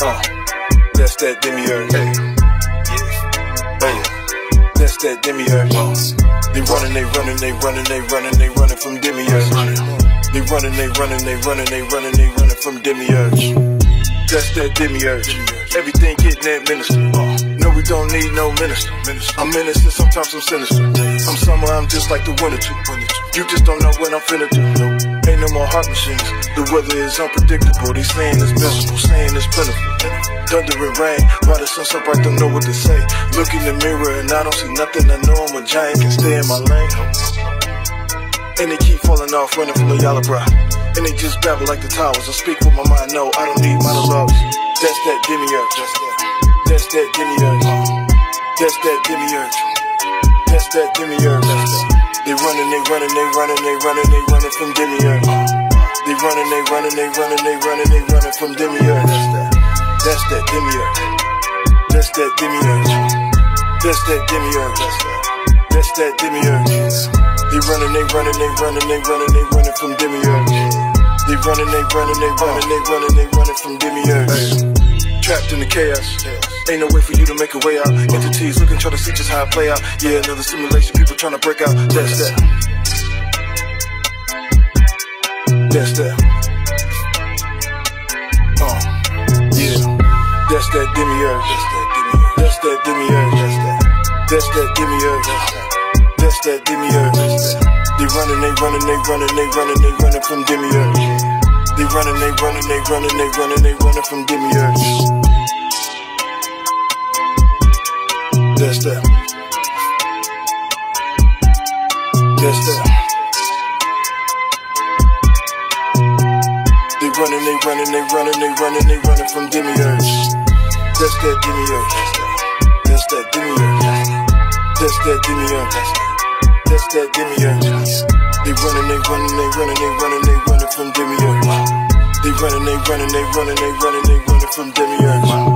That's that demiurge. Hey. Hey. That's that demiurge. They running, they running, they running, they running, they running from demiurge. They running, they running, they running, they running, they running from demiurge. That's that demiurge. Everything getting administered. No, we don't need no minister. I'm innocent, sometimes I'm sinister. I'm summer, I'm just like the winter too. You just don't know what I'm finna do. Ain't no more heart machines. The weather is unpredictable. They saying it's miserable, saying it's plentiful. Thunder and rain, while the sun's up, I don't know what to say. Look in the mirror and I don't see nothing. I know I'm a giant, can stay in my lane. And they keep falling off, running from the yellow bra. And they just babble like the towers. I speak with my mind, no, I don't need monologues. That's that demiurge. That's that demiurge. That's that demiurge. That's that demiurge. They running, they running, they running, they running, they running from demiurge. They running, they running, they running, they running, they running from demiurge. That's that demiurge. That's that demiurge. That's that demiurge. That's that demiurge. They running, they running, they running, they running, they running from demiurge. They running, they running, they running, they running, they running from demiurge. Trapped in the chaos. Ain't no way for you to make a way out. Entities looking, try to see just how I play out. Yeah, another simulation, people trying to break out. That's that. That's that. Yeah. That's that demiurge. That's that demiurge. That's that demiurge. That's that demiurge. They running, they running, they running, they running, they running from demiurge. They running, they running, they running, they running, they running from demiurge. That's that. That's that. They running, they running, they running, they running, they running from demiurge. That's that demiurge. That's that demiurge. That's that demiurge. That's that demiurge. They running, they running, they running, they running, they running from demiurge. They running, they running, they running, they running, they running from demiurge.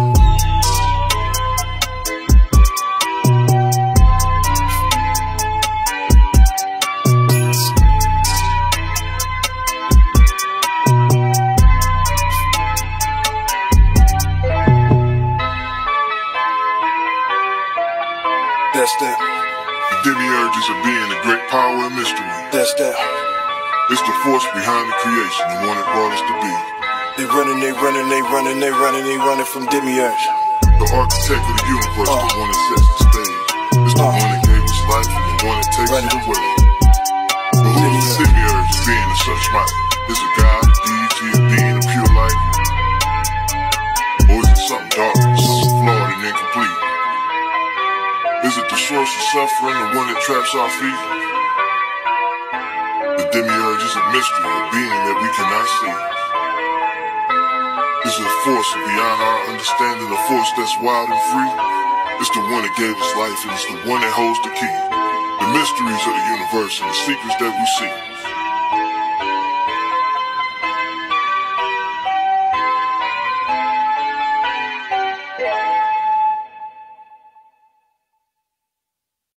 That's that. The demiurge is a being of great power and mystery. That's that. It's the force behind the creation, the one that brought us to be. They running, they running, they running, they running, they running from demiurge. The architect of the universe, the one that sets the stage. It's the one that gave us life and the one that takes it away. But who is the demiurge, a being of such might? Is it God, a deity, a being of pure light? Or is it something dark, something flawed and incomplete? Is it the source of suffering, the one that traps our feet? The demiurge is a mystery, a being that we cannot see. It's a force beyond our understanding, a force that's wild and free. It's the one that gave us life, and it's the one that holds the key. The mysteries of the universe and the secrets that we see.